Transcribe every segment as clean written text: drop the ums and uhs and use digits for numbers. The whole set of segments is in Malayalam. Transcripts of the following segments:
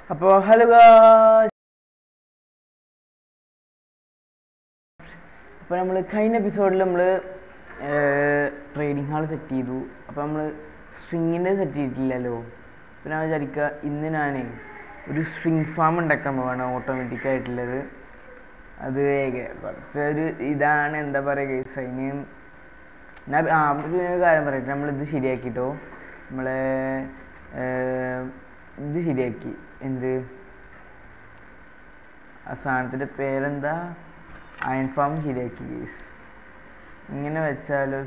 അപ്പോൾ ഹലോ ഗായ്സ്, അപ്പോൾ നമ്മൾ കഴിഞ്ഞ എപ്പിസോഡിൽ നമ്മൾ ട്രേഡിംഗ് ഹാൾ സെറ്റ് ചെയ്തു. അപ്പോൾ നമ്മൾ സ്ട്രിങ്ങിൻ്റെ സെറ്റ് ചെയ്തിട്ടില്ലല്ലോ. അപ്പോൾ ഞാൻ വിചാരിക്കുക ഇന്ന് ഞാൻ ഒരു സ്ട്രിങ് ഫാം ഉണ്ടാക്കാൻ പോവാണ്, ഓട്ടോമാറ്റിക്കായിട്ടുള്ളത്. അത് കുറച്ചൊരു ഇതാണ്, എന്താ പറയുക ഗൈസ്, അതിന് ഞാൻ ഒരു കാര്യം പറയട്ടെ. നമ്മളിത് ശരിയാക്കിയിട്ടോ, നമ്മളെ ഇത് ശരിയാക്കി. എന്ത് ആ സാധനത്തിൻ്റെ പേരെന്താ, അയൺ ഫാം ശരിയാക്കി ഗൈസ്. ഇങ്ങനെ വെച്ചാലോ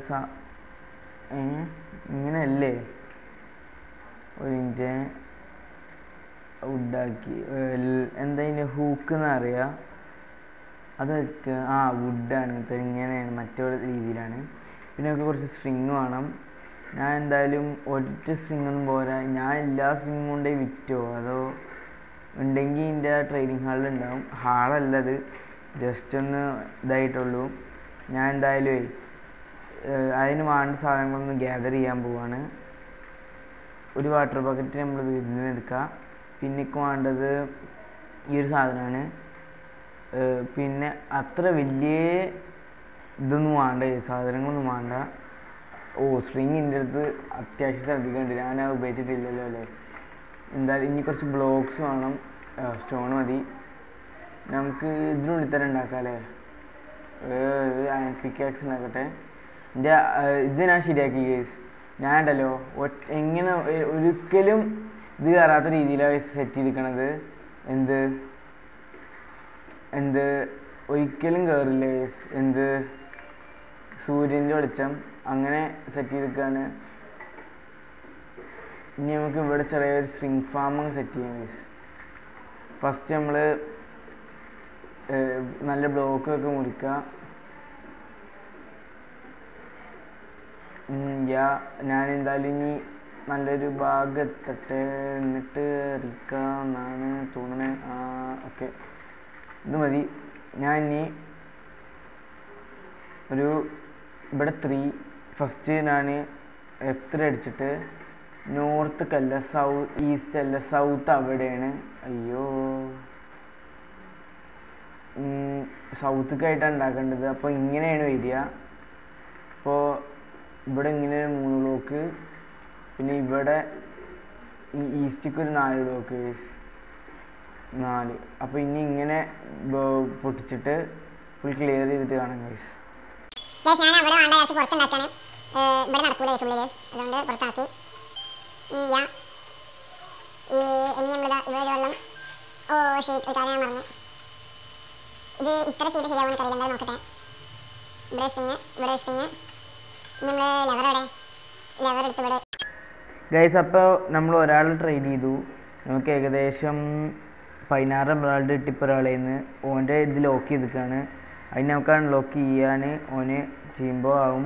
ഇങ്ങനെയല്ലേ, ഒരു മിനിറ്റ്, വുഡാക്കി. എന്താ ഇതിൻ്റെ ഹൂക്ക് എന്നറിയാം, അതൊക്കെ വുഡാണ്. ഇങ്ങനെയാണ്, മറ്റൊരു രീതിയിലാണ്. പിന്നെ നമുക്ക് കുറച്ച് സ്ട്രിങ് വേണം. ഞാൻ എന്തായാലും ഒറ്റ സ്ട്രിങ്ങൊന്നും പോരാ, ഞാൻ എല്ലാ സ്ട്രിങ്ങും കൊണ്ടേ വിറ്റോ, അതോ ഉണ്ടെങ്കിൽ എൻ്റെ ട്രേഡിംഗ് ഹാളിൽ ഉണ്ടാവും. ഹാളല്ലത്, ജസ്റ്റ് ഒന്ന് ഇതായിട്ടുള്ളൂ. ഞാൻ എന്തായാലും അതിന് വേണ്ട സാധനങ്ങളൊന്ന് ഗ്യാദർ ചെയ്യാൻ പോവാണ്. ഒരു വാട്ടർ ബക്കറ്റ് നമ്മൾ വീട്ടിൽ നിന്ന് എടുക്കുക. പിന്നേക്ക് വേണ്ടത് ഈ ഒരു സാധനമാണ്. പിന്നെ അത്ര വലിയ ഇതൊന്നും വേണ്ട, സാധനങ്ങളൊന്നും വേണ്ട. സ്ട്രിങ് എൻ്റെ അടുത്ത് അത്യാവശ്യത്തിന് അധികം ഉണ്ട്, ഞാൻ ഉപയോഗിച്ചിട്ടില്ലല്ലോ അല്ലേ. എന്തായാലും ഇനി കുറച്ച് ബ്ലോക്സ് വേണം, സ്റ്റോൺ മതി. നമുക്ക് ഇതിനുള്ളിൽ തന്നെ ഉണ്ടാക്കാം അല്ലേ. പിക്കാക്സ് ഉണ്ടാക്കട്ടെ. എൻ്റെ ഇത് ഞാൻ ശരിയാക്കി കേസ്. ഞാൻ ഉണ്ടല്ലോ എങ്ങനെ ഒരിക്കലും ഇത് കയറാത്ത രീതിയിലാണ് സെറ്റ് ചെയ്തിരിക്കണത്. എന്ത് ഒരിക്കലും കയറില്ല കേസ്. സൂര്യൻ്റെ വെളിച്ചം അങ്ങനെ സെറ്റ് ചെയ്തിരിക്കുകയാണ്. ഇനി നമുക്ക് ഇവിടെ ചെറിയൊരു സ്ട്രിങ് ഫാം സെറ്റ് ചെയ്യാം കേസ്. ഫസ്റ്റ് നമ്മൾ നല്ല ബ്ലോക്കൊക്കെ മുറിക്കുക. ഞാൻ എന്തായാലും ഇനി നല്ലൊരു ഭാഗം എത്തട്ടെ, എന്നിട്ട് എറിക്കാമെന്നാണ് തോന്നണേ. ഓക്കെ, ഇത് മതി. ഞാൻ ഇനി ഇവിടെ 3 ഫസ്റ്റ് ഞാൻ F3 അടിച്ചിട്ട് നോർത്തേക്കല്ല, ഈസ്റ്റ് അല്ല, സൗത്ത് അവിടെയാണ്. അയ്യോ, സൗത്തേക്കായിട്ടാണ് ഉണ്ടാക്കേണ്ടത്. അപ്പോൾ ഇങ്ങനെയാണ് വരിക. അപ്പോൾ ഇവിടെ ഇങ്ങനെ 3 ബ്ലോക്ക്, പിന്നെ ഇവിടെ ഈ ഈസ്റ്റേക്ക് ഒരു 4 ബ്ലോക്ക്, 4. അപ്പോൾ ഇനി ഇങ്ങനെ പൊട്ടിച്ചിട്ട് ഫുൾ ക്ലിയർ ചെയ്തിട്ട് കാണാം ഗൈസ്. ഞാൻ അവിടെ വേണ്ട കുറച്ച് പുറത്തുണ്ടാക്കാണ്, ഇവിടെ നടക്കൂല ഉള്ളിൽ, അതുകൊണ്ട് പുറത്താക്കി. ഇനി നമ്മളിതാ ഇവിടെ വെള്ളം. ഷീറ്റ് ഒരു കാര്യം ഞാൻ പറഞ്ഞു, ഇത് ഇത്ര ചെയ്ത് ശരിയാവുന്ന കറിയില്ല, എന്തായാലും നോക്കട്ടെ. ഇവിടെ സ്ട്രിങ് നമ്മൾ ലെവർ എടുത്ത് ഇവിടെ ഗൈസ്. അപ്പോൾ നമ്മൾ ഒരാൾ ട്രേഡ് ചെയ്തു, നമുക്ക് ഏകദേശം 16 എമറാൾഡ് കിട്ടിയപ്പോൾ ഒരാളെ നിന്ന്. ഓൻ്റെ ഇത് ലോക്ക് ചെയ്തിട്ടാണ്, അതിന് നമുക്ക് അൺലോക്ക് ചെയ്യാൻ ഓന് ചെയ്യുമ്പോൾ ആവും.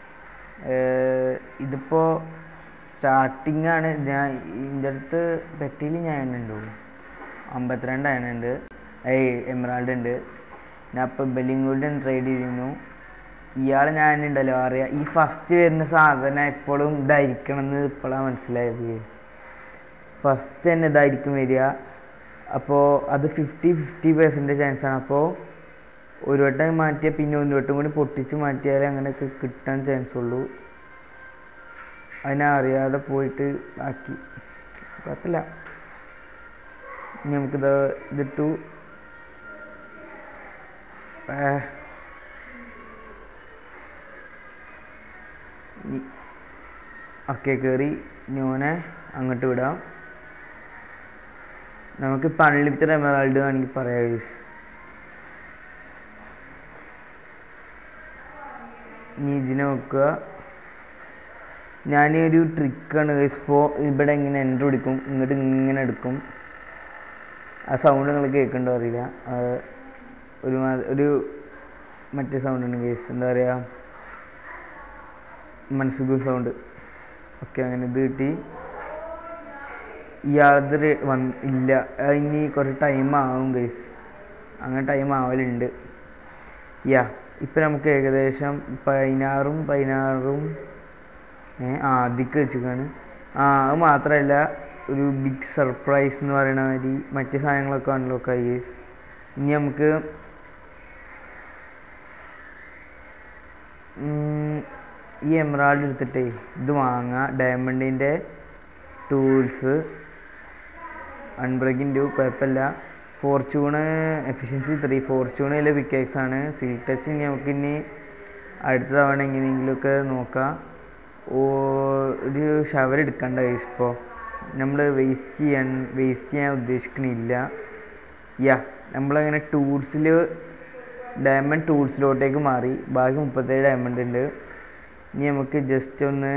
ഇതിപ്പോൾ സ്റ്റാർട്ടിങ് ആണ്. ഞാൻ ഇതിൻ്റെ അടുത്ത് പെട്ടിയിൽ ഞാൻ എണ്ണുണ്ടോ 52 എണ്ണുണ്ട്, എമറാൾഡ് ഉണ്ട്. ഞാൻ ഇപ്പോൾ ബെല്ലിംഗൂഡിൻ ട്രേഡ് ചെയ്തിരുന്നു. ഇയാൾ ഞാനുണ്ടല്ലോ അറിയാം, ഈ ഫസ്റ്റ് വരുന്ന സാധനം എപ്പോഴും ഇതായിരിക്കണം എന്ന് ഇപ്പോഴാണ് മനസ്സിലായത്. ഫസ്റ്റ് തന്നെ ഇതായിരിക്കും വരിക. അപ്പോൾ അത് 50-50% ചാൻസാണ്. അപ്പോൾ ഒരു വട്ടം മാറ്റിയാൽ പിന്നെ ഒരു വട്ടം കൂടി പൊട്ടിച്ച് മാറ്റിയാലേ അങ്ങനെയൊക്കെ കിട്ടാൻ ചാൻസ് ഉള്ളൂ. അതിനറിയാതെ പോയിട്ട് ആക്കി, കുഴപ്പമില്ല. ഇനി നമുക്കിത് ഇതിട്ടു. ഒക്കെ കയറി ഞാനെ അങ്ങോട്ട് വിടാം. നമുക്കിപ്പോൾ അൺലിമിറ്റഡ് എമറാൾഡ് ആണെങ്കിൽ പറയാം ഗൈസ്. ഇനി ഇതിനെ നോക്കുക. ഞാനൊരു ട്രിക്കാണ് ഗൈസ്. ഇപ്പോൾ ഇവിടെ ഇങ്ങനെ എൻ്റർ പിടിക്കും, ഇങ്ങോട്ട് ഇങ്ങനെ എടുക്കും. ആ സൗണ്ട് നിങ്ങൾ കേൾക്കണ്ടോ അറിയില്ല, ഒരു മറ്റേ സൗണ്ടാണ് ഗൈസ്, എന്താ പറയുക, മനസ്സുഖം സൗണ്ട്. ഓക്കെ, അങ്ങനെ ഇത് കിട്ടി. യാതൊരു ഇല്ല, ഇനി കുറച്ച് ടൈം ആവും ഗൈസ്. അങ്ങനെ ടൈം ആവലുണ്ട്. ഇപ്പം നമുക്ക് ഏകദേശം 16 അതിക്ക് വെച്ചിട്ടാണ്. അത് മാത്രമല്ല ഒരു ബിഗ് സർപ്രൈസ് എന്ന് പറയുന്ന മാതിരി മറ്റ് സാധനങ്ങളൊക്കെ അൺലോക്ക് ആയി ഗൈസ്. ഇനി നമുക്ക് ഈ എമറാൾഡ് എടുത്തിട്ടേ ഇത് വാങ്ങാം. ഡയമണ്ടിൻ്റെ ടൂൾസ് അൺബ്രേക്കിംഗ് 2 കുഴപ്പമില്ല. ഫോർച്യൂണ് എഫിഷ്യൻസി 3 ഫോർച്യൂണിലെ പിക്കേക്സ് ആണ്. സിൽക്ക് ടച്ച് നമുക്കിനി അടുത്ത തവണ എങ്ങനെയെങ്കിലുമൊക്കെ നോക്കാം. ഒരു ഷവർ എടുക്കണ്ട ഗൈസ്. ഇപ്പോൾ നമ്മൾ വേസ്റ്റ് ചെയ്യാൻ ഉദ്ദേശിക്കണില്ല. നമ്മളങ്ങനെ ഡയമണ്ട് ടൂൾസിലോട്ടേക്ക് മാറി. ബാക്കി 37 ഡയമണ്ട് ഉണ്ട്. ഇനി നമുക്ക് ജസ്റ്റ് ഒന്ന്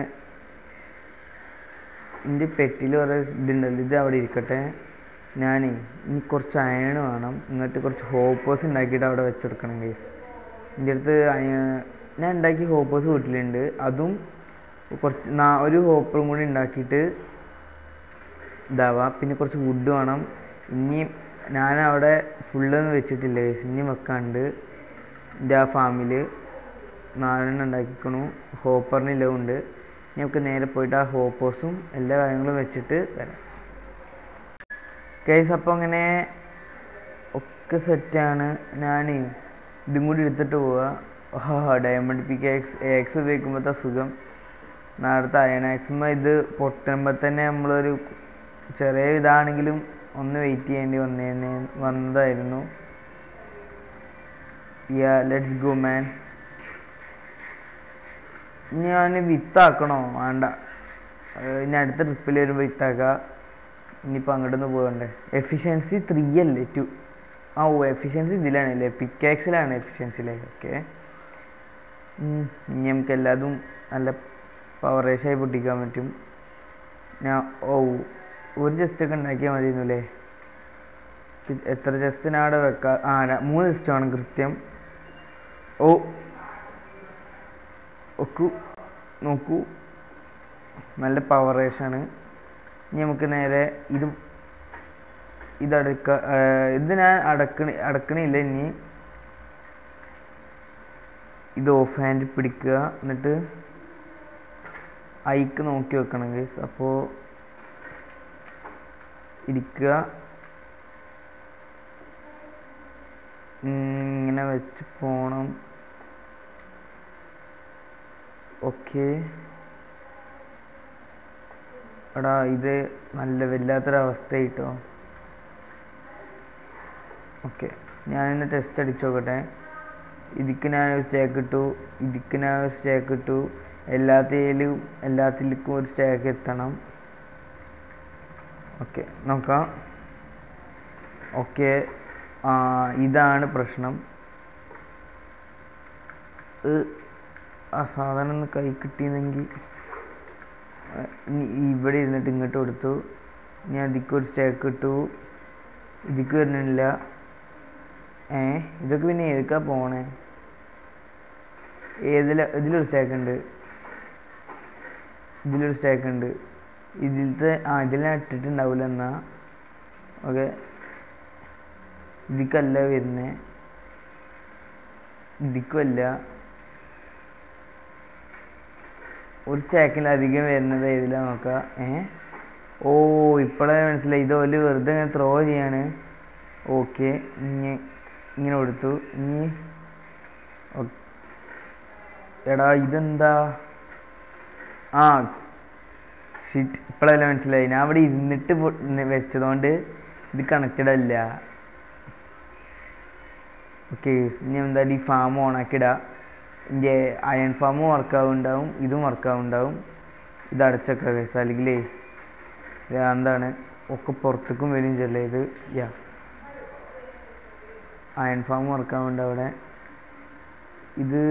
എൻ്റെ പെട്ടിൽ കുറേ ഇതുണ്ടല്ലോ, ഇത് അവിടെ ഇരിക്കട്ടെ. ഇനി കുറച്ച് അയൺ വേണം. എന്നിട്ട് കുറച്ച് ഹോപ്പേഴ്സ് ഉണ്ടാക്കിയിട്ട് അവിടെ വെച്ചെടുക്കണം ഗൈസ്. എൻ്റെ അടുത്ത് ഞാൻ ഉണ്ടാക്കിയ ഹോപ്പേഴ്സ് വീട്ടിലുണ്ട്. അതും ഒരു ഹോപ്പറും കൂടി ഉണ്ടാക്കിയിട്ട് ഇതാവാം. പിന്നെ കുറച്ച് വുഡ് വേണം. ഇനി ഞാനവിടെ ഫുള്ളൊന്നും വെച്ചിട്ടില്ല ഗൈസ്, ഇനി വെക്കാണ്ട്. എൻ്റെ ആ ഫാമിൽ 4 ഉണ്ടാക്കിക്കണു. ഹോപ്പറിനെല്ലാം ഉണ്ട്. നമുക്ക് നേരെ പോയിട്ട് ആ ഹോപ്പേഴ്സും എല്ലാ കാര്യങ്ങളും വെച്ചിട്ട് വരാം ഗൈസ്. അപ്പോൾ അങ്ങനെ ഒക്കെ സെറ്റാണ്. ഞാൻ ഇതും കൂടി എടുത്തിട്ട് പോവുക. ഡയമണ്ട് പിക്കാക്സ് ആക്സ് ഉപയോഗിക്കുമ്പോഴത്തെ സുഖം നേരത്തെ അയൺ ആക്സുമ്പോൾ ഇത് പൊട്ടുമ്പോൾ തന്നെ നമ്മളൊരു ചെറിയ ഇതാണെങ്കിലും ഒന്ന് വെയിറ്റ് ചെയ്യേണ്ടി വന്നതായിരുന്നു. Let's go man. ഞാൻ വിത്താക്കണോ വേണ്ട, ഇനി അടുത്ത ട്രിപ്പിൽ വരുമ്പോൾ വിത്താക്കാം. ഇനിയിപ്പോൾ അങ്ങോട്ടൊന്ന് പോകണ്ടേ. എഫിഷ്യൻസി 3 അല്ലേ 2? എഫിഷ്യൻസി ഇതിലാണല്ലേ, പിക്കാക്സിലാണ് എഫിഷ്യൻസിയിലെ. ഓക്കെ, ഇനി നമുക്ക് എല്ലാതും നല്ല പവറേഷായി പൊട്ടിക്കാൻ പറ്റും. ഒരു ചെസ്റ്റൊക്കെ ഉണ്ടാക്കിയാൽ മതിയിരുന്നു അല്ലേ. എത്ര ചെസ്റ്റ് ഞാൻ അവിടെ വെക്കാം? 3 ചെസ്റ്റ് വേണം കൃത്യം. നോക്കൂ, നല്ല പവറേഷാണ്. ഇനി നമുക്ക് നേരെ ഇത് ഞാൻ അടക്കണില്ല. ഇനി ഇത് ഓഫ് ഹാൻഡ് പിടിക്കുക, എന്നിട്ട് ഐക്ക് നോക്കി വെക്കണം ഗൈസ്. അപ്പോൾ ഇരിക്കുക, ഇങ്ങനെ വെച്ച് പോണം. ഓക്കെ എടാ, ഇത് നല്ല വല്ലാത്തൊരവസ്ഥ കിട്ടോ. ഓക്കെ, ഞാനിന്ന് ടെസ്റ്റ് അടിച്ചു നോക്കട്ടെ. ഇതിക്ക് ഞാനൊരു സ്റ്റേക്ക് ഇട്ടു, ഇതിക്ക് ഞാനൊരു സ്റ്റേക്ക് ഇട്ടു. എല്ലാത്തിലേക്കും ഒരു സ്റ്റേക്ക് എത്തണം. ഓക്കെ, നോക്കാം. ഓക്കെ, ഇതാണ് പ്രശ്നം. ആ സാധനം ഒന്ന് കൈ കിട്ടിയെങ്കിൽ ഇവിടെ ഇരുന്നിട്ട് ഇങ്ങോട്ട് കൊടുത്തു. ഞാൻ ഇതിക്കൊരു സ്റ്റേക്ക് ഇട്ടു, ഇതിക്ക് വരുന്നില്ല. ഇതൊക്കെ പിന്നെ ഏതൊക്കെ പോണേ? ഇതിലൊരു സ്റ്റേക്ക് ഉണ്ട്, ഇതിൽ ഞാൻ ഇട്ടിട്ടുണ്ടാവില്ല എന്നാ. ഓക്കെ, ഇതിക്കല്ല വരുന്നേ, ഇതിക്കുമല്ല. ഒരു സ്റ്റേക്കിലധികം വരുന്നത് ഏതിലാണ് നോക്കാം. ഇപ്പോഴേ മനസ്സിലായി, ഇത് ഒരു വെറുതെ ഇങ്ങനെ ത്രോ ചെയ്യാണ്. ഓക്കെ, ഇങ്ങനെ കൊടുത്തു. ഇനി എടാ ഇതെന്താ? ഷിറ്റ്, ഇപ്പോഴല്ല മനസ്സിലായി. ഞാൻ അവിടെ ഇരുന്നിട്ട് വെച്ചതുകൊണ്ട് ഇത് കണക്റ്റഡ് അല്ല. ഓക്കെ, ഇനി എന്തായാലും ഈ ഫാം ഓണാക്കി ഇടാം. എൻ്റെ അയൺ ഫാമും വർക്കാവുണ്ടാവും, ഇതും വർക്കാവുണ്ടാവും. ഇത് അടച്ചൊക്കെ ഗൈസ്, അല്ലെങ്കിൽ എന്താണ് ഒക്കെ പുറത്തേക്കും വരും ചെല്ലേ. ഇത് അയൺ ഫാം വർക്കാവുണ്ട് അവിടെ. ഇത്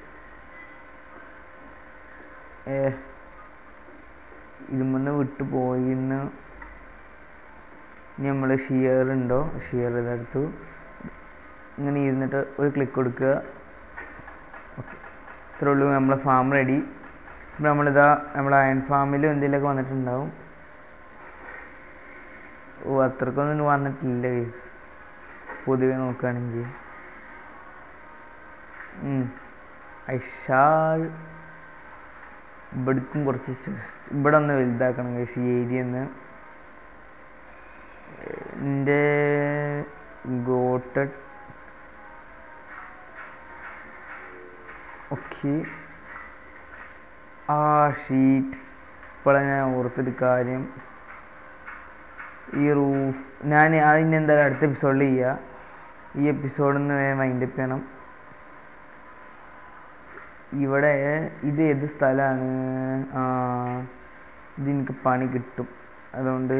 ഇതുമെന്ന് വിട്ടു പോയിന്ന്. ഇനി നമ്മൾ ഷിയർ ഇതെടുത്തു. ഇങ്ങനെ ഇരുന്നിട്ട് ഒരു ക്ലിക്ക് കൊടുക്കുക. ഓക്കെ, ഇത്രേ ഉള്ളൂ. നമ്മളെ ഫാം റെഡി. ഇപ്പം നമ്മളെ അയൺ ഫാമിലും എന്തെങ്കിലുമൊക്കെ വന്നിട്ടുണ്ടാവും. അത്രക്കൊന്നും വന്നിട്ടില്ല ഗൈസ് പൊതുവെ നോക്കുകയാണെങ്കിൽ. ഇവിടേക്കും കുറച്ച് ഇവിടെ ഒന്ന് വലുതാക്കണം ഗൈസ്, ഈ ഏരിയ ഒന്ന്. എൻ്റെ ഗോട്ടഡ് ഓക്കെ. ആ ഷീറ്റ് ഇപ്പോഴാണ് ഞാൻ ഓർത്തൊരു കാര്യം. ഈ റൂഫ് ഞാൻ അതിനെന്തായാലും അടുത്ത എപ്പിസോഡിൽ ചെയ്യുക. ഈ എപ്പിസോഡിൽ നിന്ന് വൈൻഡപ്പ് ചെയ്യണം. ഇവിടെ ഇത് ഏത് സ്ഥലമാണ്? ഇതെനിക്ക് പണി കിട്ടും, അതുകൊണ്ട്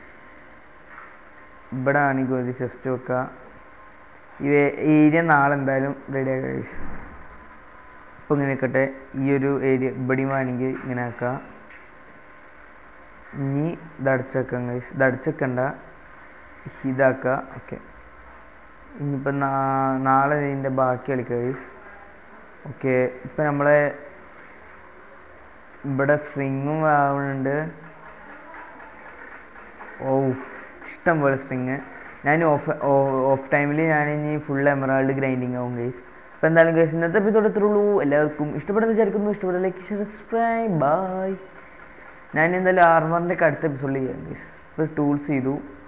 ഇവിടെ ആണെങ്കിൽ ഒരു ചെസ്റ്റ് വെക്കുക. ഈ ഏരിയ നാളെ എന്തായാലും റെഡി ആക്കുക ഗൈസ്. ഇപ്പം ഇങ്ങനെ നിൽക്കട്ടെ. ഈ ഒരു ഏരിയ ഇവിടെ വേണമെങ്കിൽ ഇങ്ങനെ ആക്കുക. ഇനി ഇതടച്ചേക്കാം ഗൈസ്. ഇതടച്ചേക്കണ്ട, ഇതാക്കുക. ഓക്കെ, ഇനിയിപ്പം നാളെ ഇതിൻ്റെ ബാക്കി കളിക്കുക ഗൈസ്. ഓക്കെ, ഇപ്പം നമ്മളെ ഇവിടെ സ്ട്രിങ്ങും ആവുന്നുണ്ട്. ഇഷ്ടം പോലെ സ്ട്രിങ്. ഞാൻ ഓഫ് ടൈമിൽ ഞാൻ ഇനി ഫുൾ എമറാൾഡ് ഗ്രൈൻഡിങ് ആവും ഗൈസ്. അപ്പോൾ എന്തായാലും ഗൈസ് ഇന്നത്തെ എപ്പിസോഡ് ഇത്രേ ഉള്ളൂ. എല്ലാവർക്കും ഇഷ്ടപ്പെടുന്ന വിചാരിക്കുന്നു. ഇഷ്ടപ്പെട്ട ലൈക്ക് സബ്സ്ക്രൈബ്. ബൈ. ഞാൻ എന്തായാലും ആർമറിൻ്റെ ഒക്കെ അടുത്ത എപ്പിസോഡിൽ ചെയ്യാം ഗൈസ്. ഇപ്പോൾ ടൂൾസ് ചെയ്തു.